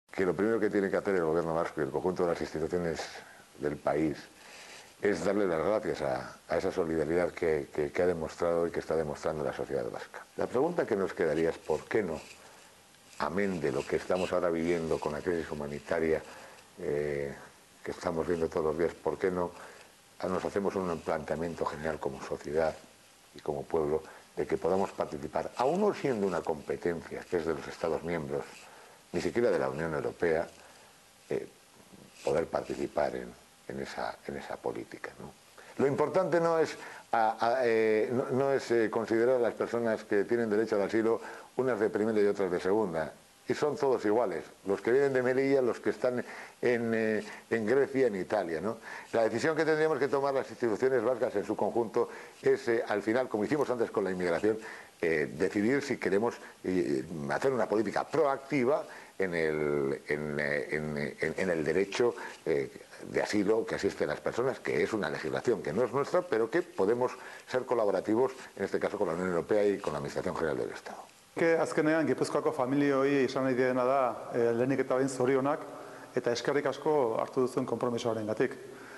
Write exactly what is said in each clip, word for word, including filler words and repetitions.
que lo primero que tiene que hacer el gobierno vasco y el conjunto de las instituciones del país es darle las gracias a, a esa solidaridad que, que, que ha demostrado y que está demostrando la sociedad vasca. La pregunta que nos quedaría es ¿por qué no, amén de lo que estamos ahora viviendo con la crisis humanitaria eh, que estamos viendo todos los días, por qué no nos hacemos un planteamiento general como sociedad y como pueblo de que podamos participar, aún no siendo una competencia que es de los Estados miembros, ni siquiera de la Unión Europea, eh, poder participar en, en, esa, en esa política, ¿no? Lo importante no es, a, a, eh, no, no es eh, considerar a las personas que tienen derecho al asilo unas de primera y otras de segunda. Y son todos iguales, los que vienen de Melilla, los que están en, eh, en Grecia, en Italia, ¿no? La decisión que tendríamos que tomar las instituciones vascas en su conjunto es, eh, al final, como hicimos antes con la inmigración, eh, decidir si queremos eh, hacer una política proactiva en el, en, en, en, en el derecho eh, de asilo que asisten las personas, que es una legislación que no es nuestra, pero que podemos ser colaborativos, en este caso con la Unión Europea y con la Administración General del Estado. Que azkenean Gipuzkoako familioi izan nahi diena da e, lehenik eta behin zorionak eta eskerrik asko hartu duzuen konpromisoarengatik.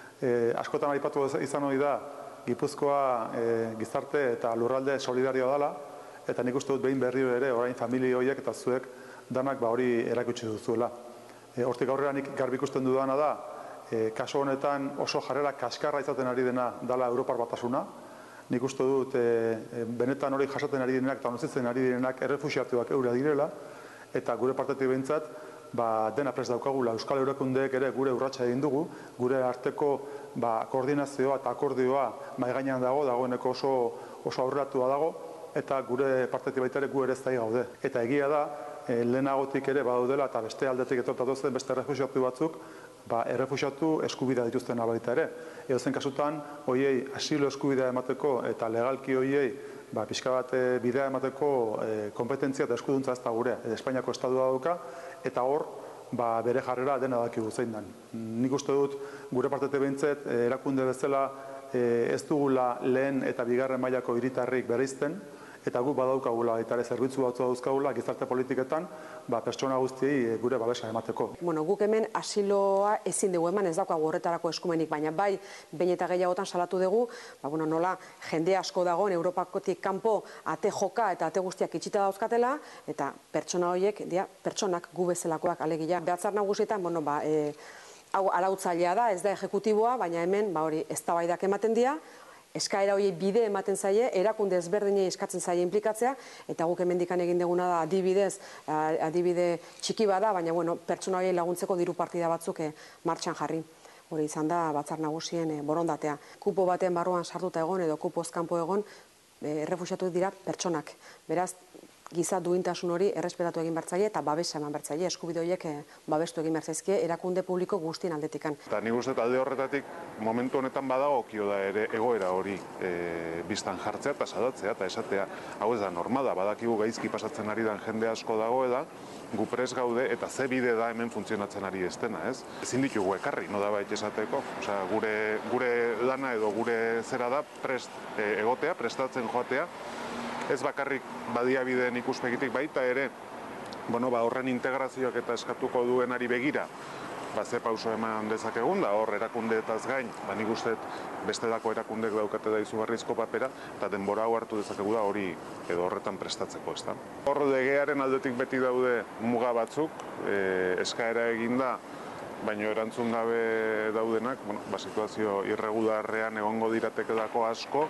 E, askotan aipatu izan hori da Gipuzkoa e, gizarte eta lurralde solidarioa dela eta nik uste dut behin berriro ere orain familia horiek eta zuek danak ba hori erakutsi duzuela. E, hortik aurrera nik garbi ikusten dudana da e, kasu honetan oso jarrera kaskarra izaten ari dena dela Europar Batasuna. Nik uste dut e, benetan hori jasaten ari direnak eta nozitzen ari direnak errefuxiatuak eura direla eta gure partetik behintzat ba, dena prest daukagula Euskal Erakundeek ere gure urratsa egin dugu, gure arteko ba, koordinazioa eta akordioa mahai gainean dago, dagoeneko oso, oso aurreratua dago eta gure partetik baita ere gu ere ez da gaude. Eta egia da, e, lehenagotik ere badaudela eta beste aldetik etortatu zen beste errefuxiatu batzuk ba, errefuxiatu eskubidea dituzten baita ere. Edozen kasutan, hoiei asilo eskubidea emateko eta legalki hoiei ba, pixka bat bidea emateko e, kompetentzia eta eskuduntza ez da gure. Espainiako estadua dauka eta hor ba, bere jarrera dena dakigu zein den. Nik uste dut gure partetik behintzet erakunde bezala e, ez dugula lehen eta bigarren mailako hiritarrik bereizten, eta gu badaukagula eta ere zerbitzu batzu dauzkagula gizarte politiketan ba, pertsona guztiei gure babesa emateko. Bueno, guk hemen asiloa ezin dugu eman, ez daukagu horretarako eskumenik, baina bai behin eta gehiagotan salatu dugu, ba, bueno, nola jende asko dagoen Europakotik kanpo ate joka eta ate guztiak itxita dauzkatela, eta pertsona horiek, dia, pertsonak gu bezalakoak alegia. Behatzar nagusietan, bueno, ba, e, hau arautzailea da, ez da ejekutiboa, baina hemen ba, hori eztabaidak ematen dira, eskaera horiei bide ematen zaie, erakunde ezberdinei eskatzen zaie inplikatzea, eta guk hemendikan egin deguna da adibidez, adibide txiki bada, baina bueno, pertsona horiei laguntzeko diru partida batzuk martxan jarri. Hori izan da batzar nagusien borondatea. Kupo baten barruan sartuta egon edo kupoz kanpo egon, errefuxiatu dira pertsonak. Beraz, giza duintasun hori errespetatu egin bertzaile eta babesa eman bertzaile, eskubide horiek babestu egin bertzaizkie erakunde publiko guztien aldetikan. Eta nik uste alde horretatik momentu honetan badagokio da ere egoera hori e, biztan jartzea eta sadatzea eta esatea hau ez da normala, badakigu gaizki pasatzen ari den jende asko dago eda, gu prest gaude eta ze bide da hemen funtzionatzen ari ez dena, ez? Ezin ditugu ekarri, no da baita esateko, osea, gure, gure lana edo gure zera da prest e, egotea, prestatzen joatea, ez bakarrik badiabideen ikuspegitik baita ere, bueno, ba, horren integrazioak eta eskatuko duenari begira, ba, ze pauso eman dezakegun da, hor erakundeetaz gain, ba, nik uste bestelako erakundek daukate da izugarrizko papera, eta denbora hau hartu dezakegu da hori edo horretan prestatzeko, ez da. Hor legearen aldetik beti daude muga batzuk, e, eskaera eginda, baina erantzun gabe daudenak, bueno, ba, situazio irregularrean egongo diratekedako asko,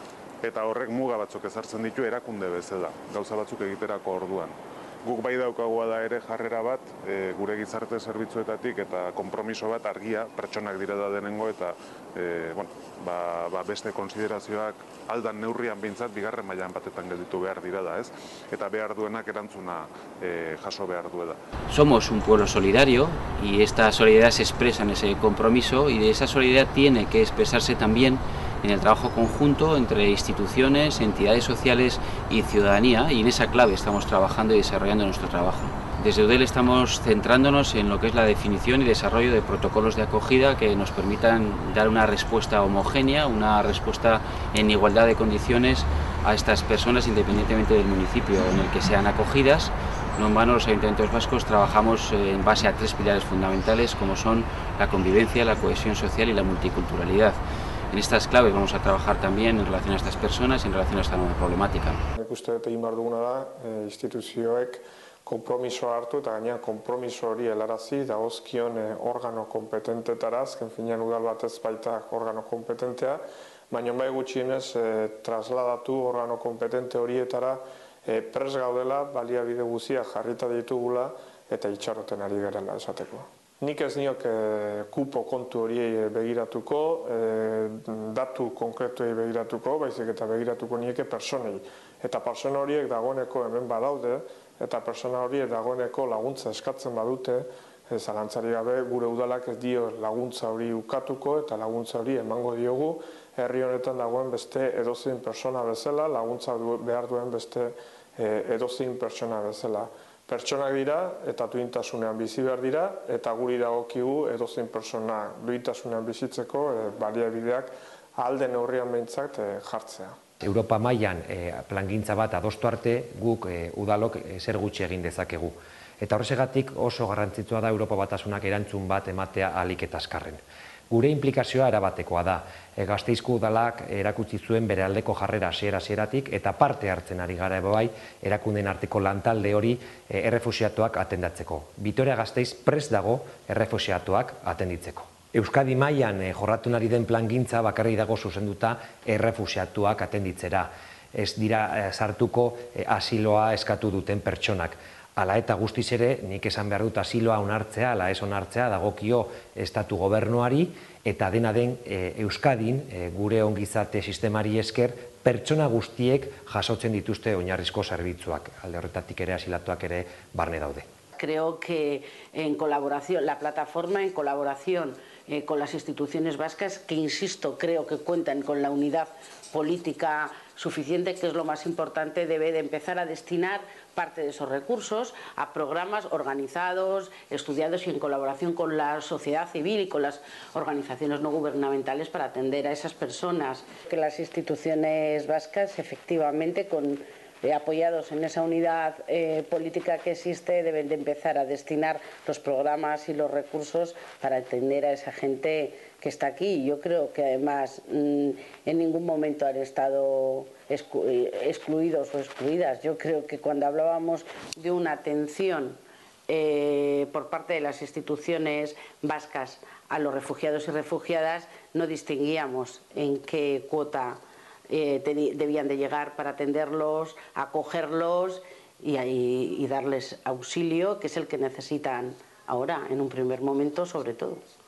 eta horrek muga batzuk ezartzen ditu erakunde bezala, gauza batzuk egiterako orduan. Guk bai daukagoa da ere jarrera bat, e, gure gizarte zerbitzuetatik eta konpromiso bat argia, pertsonak dira da denengo eta e, bueno, ba, ba beste konsiderazioak aldan neurrian behintzat bigarren mailan batetan gelditu behar dira da, ez? Eta behar duenak erantzuna e, jaso behar duela. Somos un pueblo solidario y esta solidaridad se expresa en ese compromiso y de esa solidaridad tiene que expresarse también en el trabajo conjunto entre instituciones, entidades sociales y ciudadanía, y en esa clave estamos trabajando y desarrollando nuestro trabajo. Desde UDEL estamos centrándonos en lo que es la definición y desarrollo de protocolos de acogida que nos permitan dar una respuesta homogénea, una respuesta en igualdad de condiciones a estas personas independientemente del municipio en el que sean acogidas, No en vano los ayuntamientos vascos trabajamos en base a tres pilares fundamentales como son la convivencia, la cohesión social y la multiculturalidad. En estas claves vamos a trabajar también en relación a estas personas y en relación a esta nueva problemática. Nik uste dut egin behar duguna da, instituzioek konpromisoa hartu eta gaina konpromiso hori helarazi dagozkion organo kompetentetara, azken finean udal batez baita organo kompetentea, baina bai gutxienez trasladatu organo kompetente horietara pres gaudela, baliabide guztiak jarrita ditugula eta itxaroten ari garela esateko. Nik ez niok kupo kontu horiei begiratuko, datu konkretuei begiratuko, baizik eta begiratuko nieke personei. Eta persona horiek dagoeneko hemen badaude, eta persona horiek dagoeneko laguntza eskatzen badute, zalantzari gabe gure udalak ez dio laguntza hori ukatuko eta laguntza hori emango diogu herri honetan dagoen beste edozein persona bezala, laguntza behar duen beste edozein persona bezala. Pertsonak dira eta duintasunean bizi behar dira eta guri dagokigu edozein persona duintasunean bizitzeko baliabideak ahal den neurrian behintzat jartzea. Europa mailan plangintza bat adostu arte guk udalok zer gutxi egin dezakegu. Eta horregatik oso garrantzitsua da Europa Batasunak erantzun bat ematea ahalik eta azkarren. Gure implikazioa erabatekoa da. Gasteizko udalak erakutsi zuen bere aldeko jarrera hasiera-hasieratik eta parte hartzen ari gara bai erakundeen arteko lantalde hori errefuxiatuak atendatzeko. Vitoria-Gasteiz prest dago errefuxiatuak atenditzeko. Euskadi mailan jorratu ari den plangintza bakarrik dago zuzenduta errefuxiatuak atenditzera. Ez dira sartuko asiloa eskatu duten pertsonak. Hala eta guztiz ere, nik esan behar dut asiloa onartzea, ala ez onartzea, dagokio estatu gobernuari, eta dena den Euskadin, gure ongizate sistemari esker, pertsona guztiek jasotzen dituzte oinarrizko zerbitzuak. Alde horretatik ere asilatuak ere barne daude. Creo que en colaboración, la plataforma en colaboración eh, con las instituciones vascas, que insisto, creo que cuentan con la unidad política suficiente, que es lo más importante, debe de empezar a destinar parte de esos recursos a programas organizados, estudiados y en colaboración con la sociedad civil y con las organizaciones no gubernamentales para atender a esas personas. Que las instituciones vascas, efectivamente, con Eh, apoyados en esa unidad eh, política que existe, deben de empezar a destinar los programas y los recursos para atender a esa gente que está aquí. Yo creo que además mmm, en ningún momento han estado exclu excluidos o excluidas. Yo creo que cuando hablábamos de una atención eh, por parte de las instituciones vascas a los refugiados y refugiadas, no distinguíamos en qué cuota Eh, debían de llegar para atenderlos, acogerlos y, y, y darles auxilio, que es el que necesitan ahora, en un primer momento sobre todo.